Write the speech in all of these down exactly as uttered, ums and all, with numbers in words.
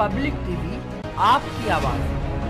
Public TV, आपकी आवाज।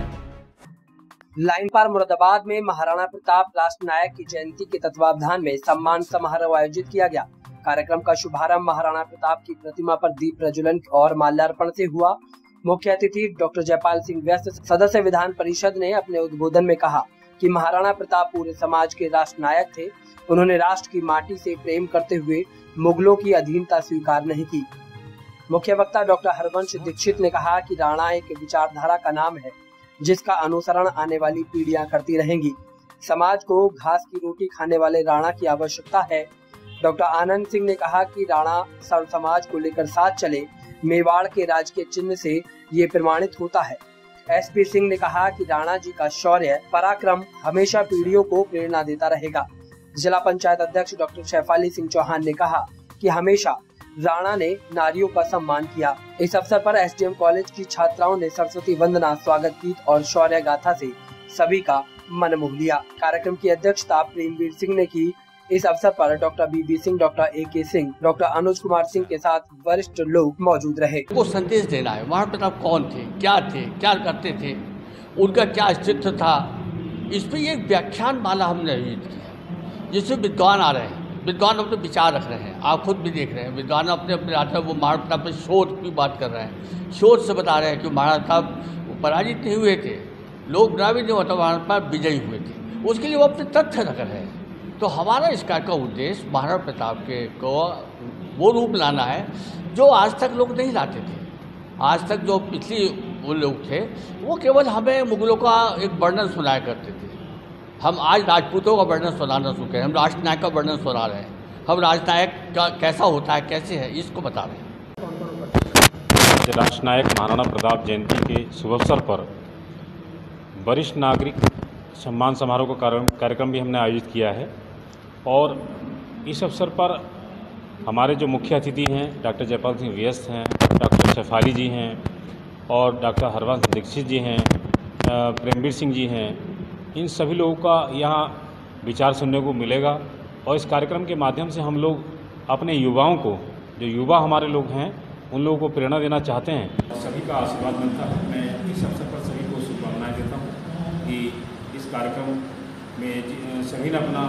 Line पार मुरादाबाद में महाराणा प्रताप राष्ट्र नायक की जयंती के तत्वावधान में सम्मान समारोह आयोजित किया गया। कार्यक्रम का शुभारंभ महाराणा प्रताप की प्रतिमा पर दीप प्रज्वलन और माल्यार्पण से हुआ। मुख्य अतिथि डॉक्टर जयपाल सिंह व्यस्त सदस्य विधान परिषद ने अपने उद्बोधन में कहा कि महाराणा प्रताप पूरे समाज के राष्ट्र नायक थे। उन्होंने राष्ट्र की माटी से प्रेम करते हुए मुगलों की अधीनता स्वीकार नहीं की। मुख्य वक्ता डॉक्टर हरवंश दीक्षित ने कहा कि राणा एक विचारधारा का नाम है जिसका अनुसरण आने वाली पीढ़ियां करती रहेंगी। समाज को घास की रोटी खाने वाले राणा की आवश्यकता है। डॉक्टर आनंद सिंह ने कहा कि राणा सर्व समाज को लेकर साथ चले। मेवाड़ के राज के चिन्ह से ये प्रमाणित होता है। एसपी सिंह ने कहा कि राणा जी का शौर्य पराक्रम हमेशा पीढ़ियों को प्रेरणा देता रहेगा। जिला पंचायत अध्यक्ष डॉक्टर शैफाली सिंह चौहान ने कहा कि हमेशा राणा ने नारियों का सम्मान किया। इस अवसर पर एसडीएम कॉलेज की छात्राओं ने सरस्वती वंदना, स्वागत गीत और शौर्य गाथा से सभी का मन मोह लिया। कार्यक्रम की अध्यक्षता प्रेमवीर सिंह ने की। इस अवसर पर doctor B B Singh, doctor A K Singh, doctor Anuj Kumar Singh के साथ वरिष्ठ लोग मौजूद रहे। को संदेश देना है महाराणा प्रताप कौन थे, क्या थे, क्या करते थे, उनका क्या अस्तित्व था, इस पर एक व्याख्यान माला हमने आयोजित किया जिसमें विद्वान आ रहे हैं। विद्वान अपने विचार रख रहे हैं, आप खुद भी देख रहे हैं। विद्वान अपने अपने राजा वो महाराणा प्रताप पर शोध की बात कर रहे हैं, शोध से बता रहे हैं कि महाराणा प्रताप पराजित नहीं हुए थे, लोग बुरा भी नहीं होता, महाराणा प्रताप विजयी हुए थे। उसके लिए वो अपने तथ्य रख रहे हैं। तो हमारा इस कार्य का उद्देश्य महाराणा प्रताप के को वो रूप लाना है जो आज तक लोग नहीं लाते थे। आज तक जो पिछली वो लोग थे वो केवल हमें मुगलों का एक वर्णन सुनाया करते थे। हम आज राजपूतों का वर्णन सुनाना सीखे, हम राष्ट्र नायक का वर्णन सुना रहे हैं। हम राजनायक का कैसा होता है, कैसे है, इसको बता रहे हैं। राष्ट्र नायक महाराणा प्रताप जयंती के शुभ अवसर पर वरिष्ठ नागरिक सम्मान समारोह का कार्यक्रम भी हमने आयोजित किया है और इस अवसर पर हमारे जो मुख्य अतिथि हैं डॉक्टर जयपाल सिंह व्यस्त हैं, डॉक्टर शैफाली जी हैं और डॉक्टर हरवंश दीक्षित जी हैं, प्रेमवीर सिंह जी हैं। इन सभी लोगों का यहाँ विचार सुनने को मिलेगा और इस कार्यक्रम के माध्यम से हम लोग अपने युवाओं को, जो युवा हमारे लोग हैं, उन लोगों को प्रेरणा देना चाहते हैं। सभी का आशीर्वाद मिलता है। मैं इस अवसर पर सभी को शुभकामनाएं देता हूँ कि इस कार्यक्रम में सभी ने अपना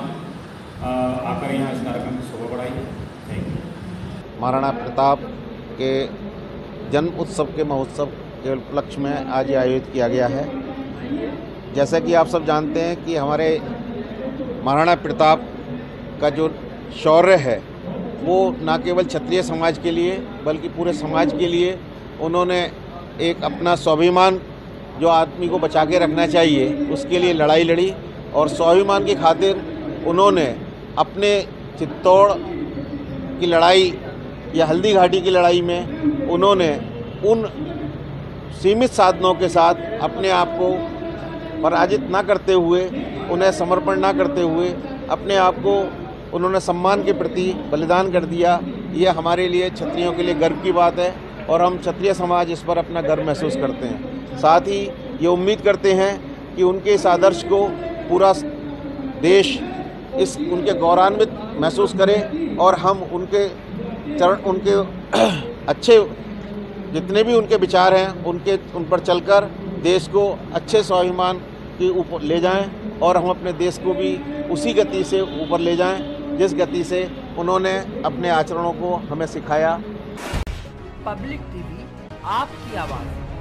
आकर यहाँ इस कार्यक्रम की शोभा बढ़ाई है। Thank you. महाराणा प्रताप के जन्म उत्सव के महोत्सव के उपलक्ष्य में आज ये आयोजित किया गया है। जैसा कि आप सब जानते हैं कि हमारे महाराणा प्रताप का जो शौर्य है वो न केवल क्षत्रिय समाज के लिए बल्कि पूरे समाज के लिए उन्होंने एक अपना स्वाभिमान जो आदमी को बचा के रखना चाहिए उसके लिए लड़ाई लड़ी और स्वाभिमान की खातिर उन्होंने अपने चित्तौड़ की लड़ाई या हल्दी घाटी की लड़ाई में उन्होंने उन सीमित साधनों के साथ अपने आप को पराजित ना करते हुए, उन्हें समर्पण ना करते हुए अपने आप को उन्होंने सम्मान के प्रति बलिदान कर दिया। ये हमारे लिए क्षत्रियों के लिए गर्व की बात है और हम क्षत्रिय समाज इस पर अपना गर्व महसूस करते हैं। साथ ही ये उम्मीद करते हैं कि उनके इस आदर्श को पूरा देश इस उनके गौरवान्वित महसूस करे और हम उनके चरण उनके अच्छे जितने भी उनके विचार हैं उनके उन पर चलकर देश को अच्छे स्वाभिमान के ऊपर ले जाएं और हम अपने देश को भी उसी गति से ऊपर ले जाएं जिस गति से उन्होंने अपने आचरणों को हमें सिखाया। पब्लिक टीवी, आपकी आवाज़।